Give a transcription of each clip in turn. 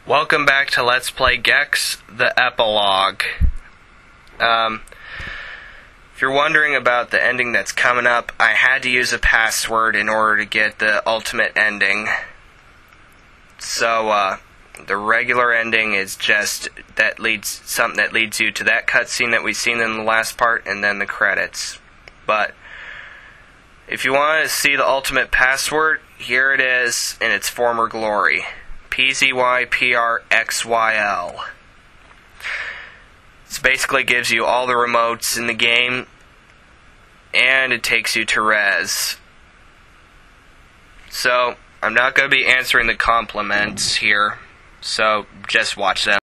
Welcome back to Let's Play Gex The Epilouge. If you're wondering about the ending that's coming up, I had to use a password in order to get the ultimate ending. So, the regular ending is just something that leads you to that cutscene that we've seen in the last part, and then the credits. But if you want to see the ultimate password, here it is in its former glory. PZYPRXYL. This basically gives you all the remotes in the game, and it takes you to Res. So, I'm not going to be answering the compliments here, so just watch them.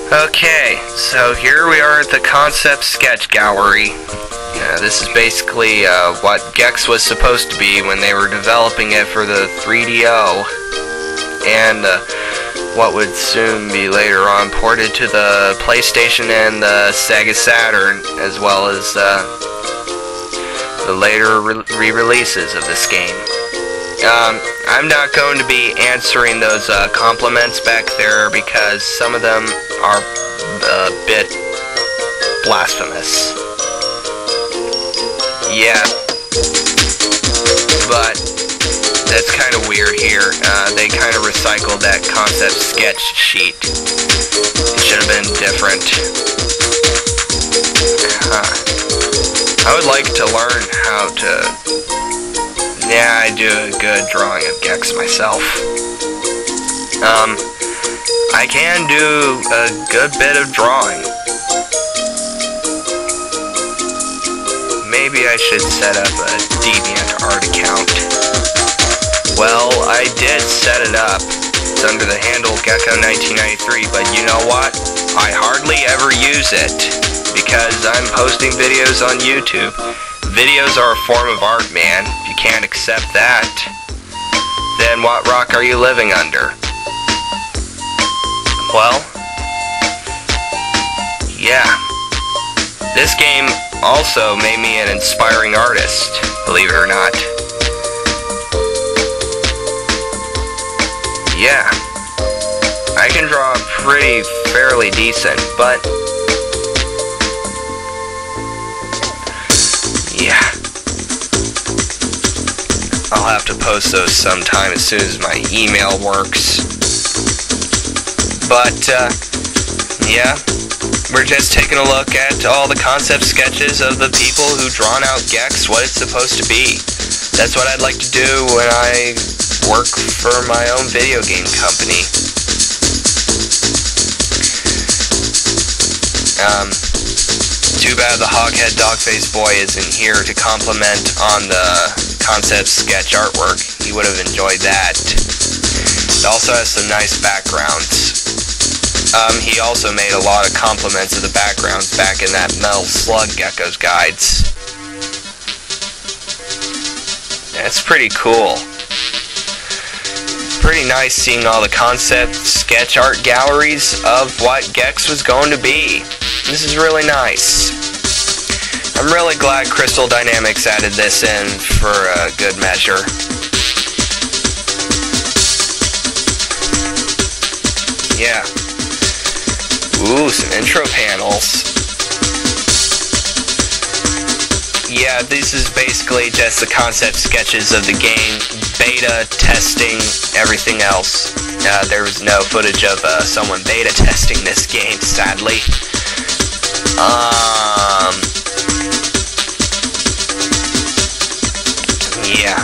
Okay, so here we are at the concept sketch gallery. This is basically what Gex was supposed to be when they were developing it for the 3DO, and what would soon be later on ported to the PlayStation and the Sega Saturn, as well as the later re-releases of this game. I'm not going to be answering those compliments back there because some of them are a bit blasphemous. Yeah, but that's kind of weird here. They kind of recycled that concept sketch sheet. It should have been different. I would like to learn how to... Yeah, I do a good drawing of Gex myself. I can do a good bit of drawing. Maybe I should set up a DeviantArt account. Well, I did set it up. It's under the handle Gecko1993, but you know what? I hardly ever use it because I'm posting videos on YouTube. Videos are a form of art, man. If you can't accept that, then what rock are you living under? Well, yeah. This game also made me an inspiring artist, believe it or not. Yeah. I can draw pretty fairly decent, but yeah. I'll have to post those sometime as soon as my email works. But, yeah. We're just taking a look at all the concept sketches of the people who drawn out Gex, what it's supposed to be. That's what I'd like to do when I work for my own video game company. Too bad the hoghead dog-faced boy isn't here to compliment on the concept sketch artwork. He would have enjoyed that. It also has some nice backgrounds. He also made a lot of compliments of the backgrounds back in that Metal Slug Gecko's guides. That's pretty cool. Pretty nice seeing all the concept sketch art galleries of what Gex was going to be. This is really nice. I'm really glad Crystal Dynamics added this in for a good measure. Yeah. Ooh, some intro panels. Yeah, this is basically just the concept sketches of the game, beta, testing, everything else. There was no footage of someone beta testing this game, sadly. Yeah.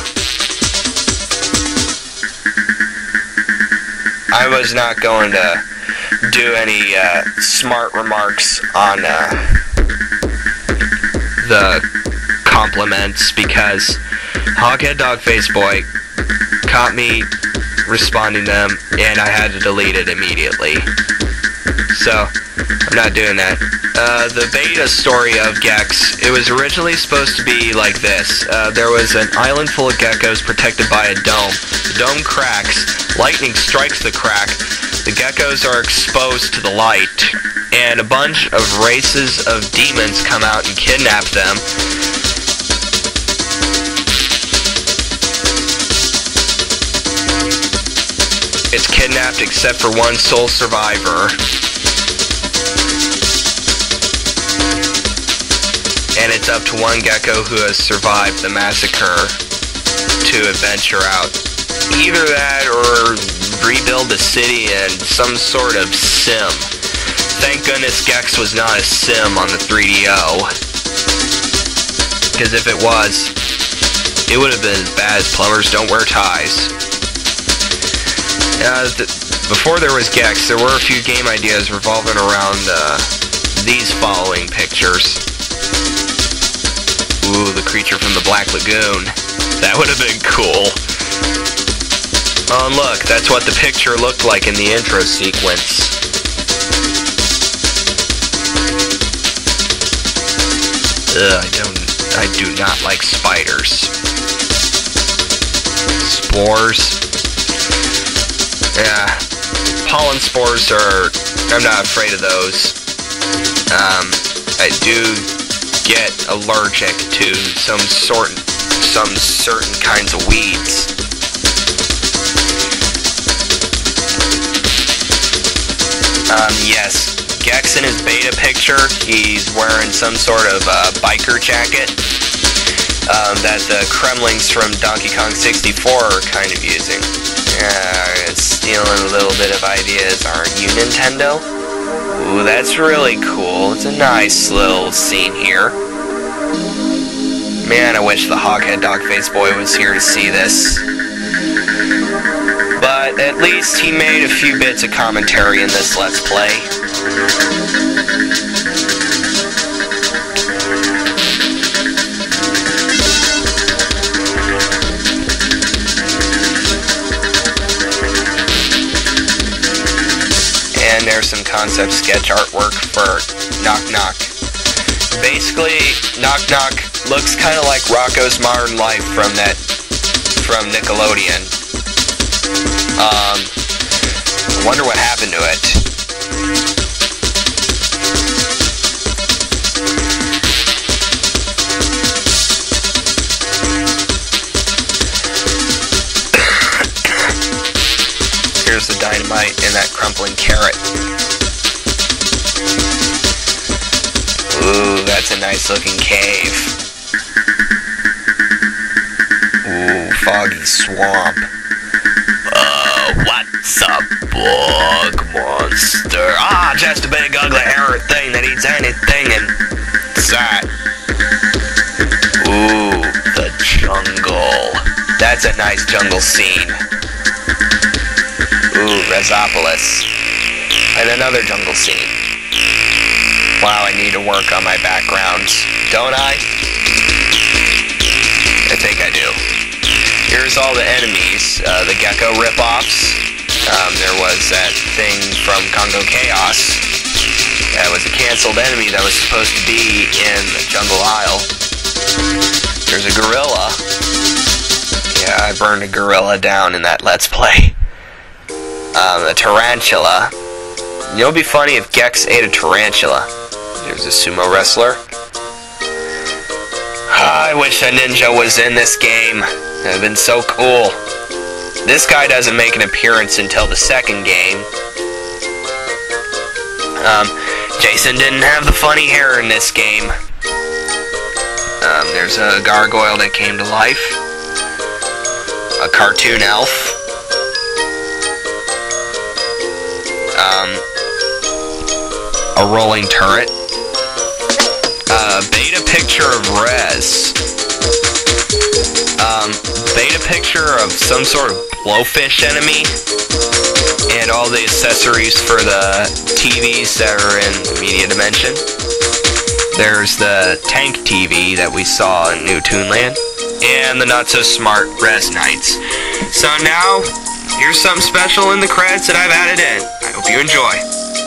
I was not going to do any smart remarks on the compliments because Hoghead Dogface Boy caught me responding to them and I had to delete it immediately. So, I'm not doing that. The beta story of Gex, it was originally supposed to be like this. There was an island full of geckos protected by a dome. The dome cracks, lightning strikes the crack, the geckos are exposed to the light, and a bunch of races of demons come out and kidnap them. It's kidnapped except for one sole survivor. And it's up to one gecko who has survived the massacre to adventure out. Either that or rebuild the city in some sort of sim. Thank goodness Gex was not a sim on the 3DO. Because if it was, it would have been as bad as Plumbers Don't Wear Ties. Before there was Gex, there were a few game ideas revolving around these following pictures. Ooh, the creature from the Black Lagoon. That would have been cool. Oh, and look, that's what the picture looked like in the intro sequence. I do not like spiders. Spores. Yeah. Pollen spores I'm not afraid of those. I do get allergic to some certain kinds of weeds. Yes, Gex in his beta picture, he's wearing some sort of biker jacket that the Kremlings from Donkey Kong 64 are kind of using. Stealing a little bit of ideas, aren't you, Nintendo? Ooh, that's really cool. It's a nice little scene here. Man, I wish the Hoghead Dogface Boy was here to see this. But at least he made a few bits of commentary in this Let's Play. And there's some concept sketch artwork for Knock Knock. Basically, Knock Knock looks kind of like Rocco's Modern Life from Nickelodeon. I wonder what happened to it. Here's the dynamite and that crumpling carrot. Ooh, that's a nice looking cave. Ooh, foggy swamp. What's up, bug monster? Just a big ugly hairy thing that eats anything and that. Ooh, the jungle. That's a nice jungle scene. Ooh, Resopolis. And another jungle scene. Wow, I need to work on my backgrounds, don't I? I think I do. Here's all the enemies, the gecko ripoffs. There was that thing from Congo Chaos. That was a cancelled enemy that was supposed to be in the Jungle Isle. There's a gorilla. Yeah, I burned a gorilla down in that Let's Play. A tarantula. You know, it'd be funny if Gex ate a tarantula. There's a sumo wrestler. I wish a ninja was in this game. It would have been so cool. This guy doesn't make an appearance until the second game. Jason didn't have the funny hair in this game. There's a gargoyle that came to life. A cartoon elf. A rolling turret. Beta picture of Rez. Beta picture of some sort of blowfish enemy. And all the accessories for the TVs that are in the media dimension. There's the tank TV that we saw in New Toonland. And the not-so-smart Rez Knights. So now, here's something special in the credits that I've added in. I hope you enjoy.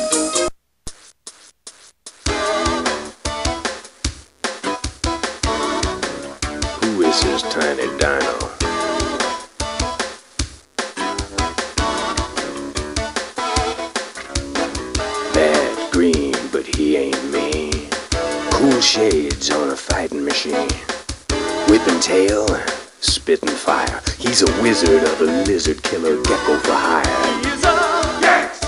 Who is this tiny dino? Bad green, but he ain't mean. Cool shades on a fighting machine. Whipping tail, spitting fire. He's a wizard of a lizard killer gecko for hire. He's a Gex!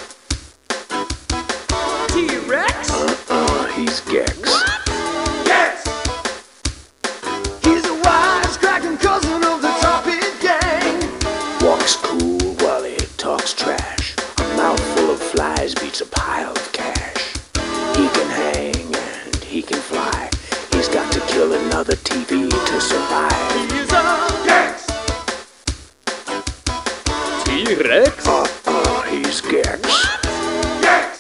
T-Rex? He's Gex. Gex! He's a wisecracking cousin of the Top-Hit gang. Walks cool while he talks trash. A mouthful of flies beats a pile of cash. He can hang and he can fly. He's got to kill another TV to survive. He's a Gex! T-Rex? He's Gex. Gex!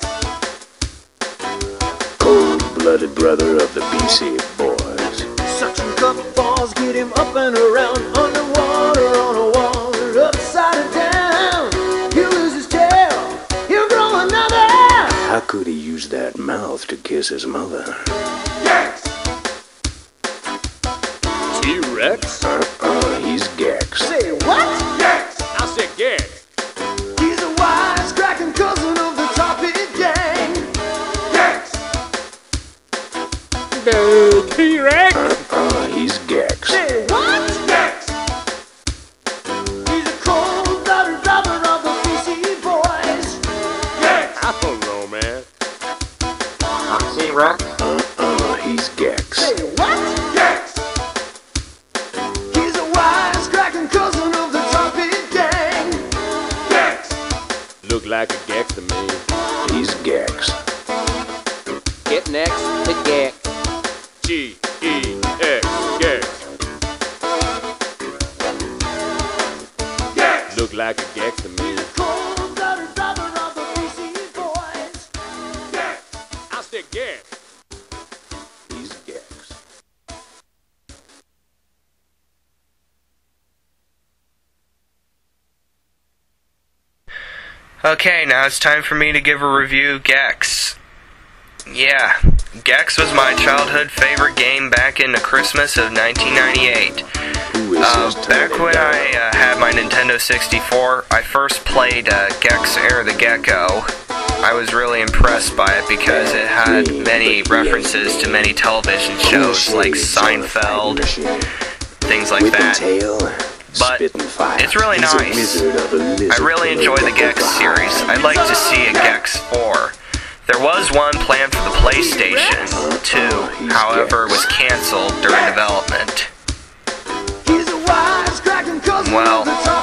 Cold-blooded brother of the BC boys. Suction cup balls get him up and around. Underwater, on a wall, upside down. He'll lose his tail, he'll grow another. How could he use that mouth to kiss his mother? Gex! T-Rex. He's Gex. Say what? Gex! I said Gex. He's a wise-cracking cousin of the Topic Gang. Gex! The T-Rex. He's Gex. Say what? Gex! He's a cold-blooded brother of the PC Boys. Gex! I don't know, man. T-Rex. He's Gex. Say what? Gex! He's a wise-cracking cousin of the Topic Gang. Gex! Look like a Gex to me. He's Gex. Get next to Gex. G-E-X, Gex. Gex! Look like a Gex to me. Cold-blooded brother of the PC Boys. Gex! I said Gex. He's Gex. Okay, now it's time for me to give a review of Gex. Yeah, Gex was my childhood favorite game back in the Christmas of 1998. Back when I had my Nintendo 64, I first played Gex Enter The Gecko. I was really impressed by it because it had many references to many television shows like Seinfeld, things like that. But it's really nice. I really enjoy the Gex series. I'd like to see a Gex 4. There was one planned for the PlayStation 2, however it was cancelled during development. Well,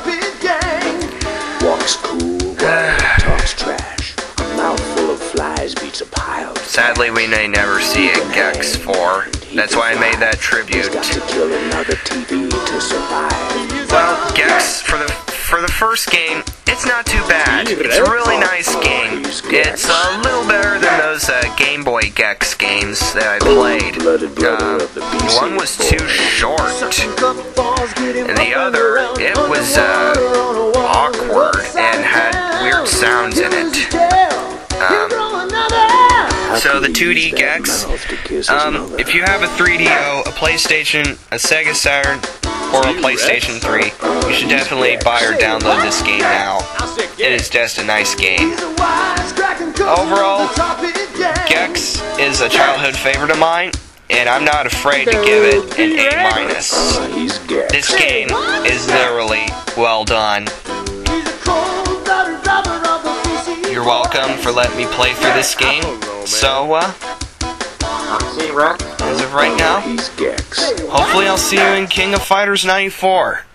Walks cool, talks trash. A mouthful of flies beats a pile. sadly we may never see a Gex 4. That's why I made that tribute. Got to kill another TV to survive. Well, Gex, for the first game, it's not too bad. It's a really nice game. It's a little better than those Game Boy Gex games that I played. One was too short, and the other, it was awkward and had weird sounds in it. So the 2D Gex, if you have a 3DO, a PlayStation, a Sega Saturn, or a PlayStation 3, you should definitely buy or download this game now. It is just a nice game. Overall, Gex is a childhood favorite of mine, and I'm not afraid to give it an A-. This game is literally well done. You're welcome for letting me play through this game. So, T-Rex. as of right now, hopefully I'll see you in King of Fighters 94.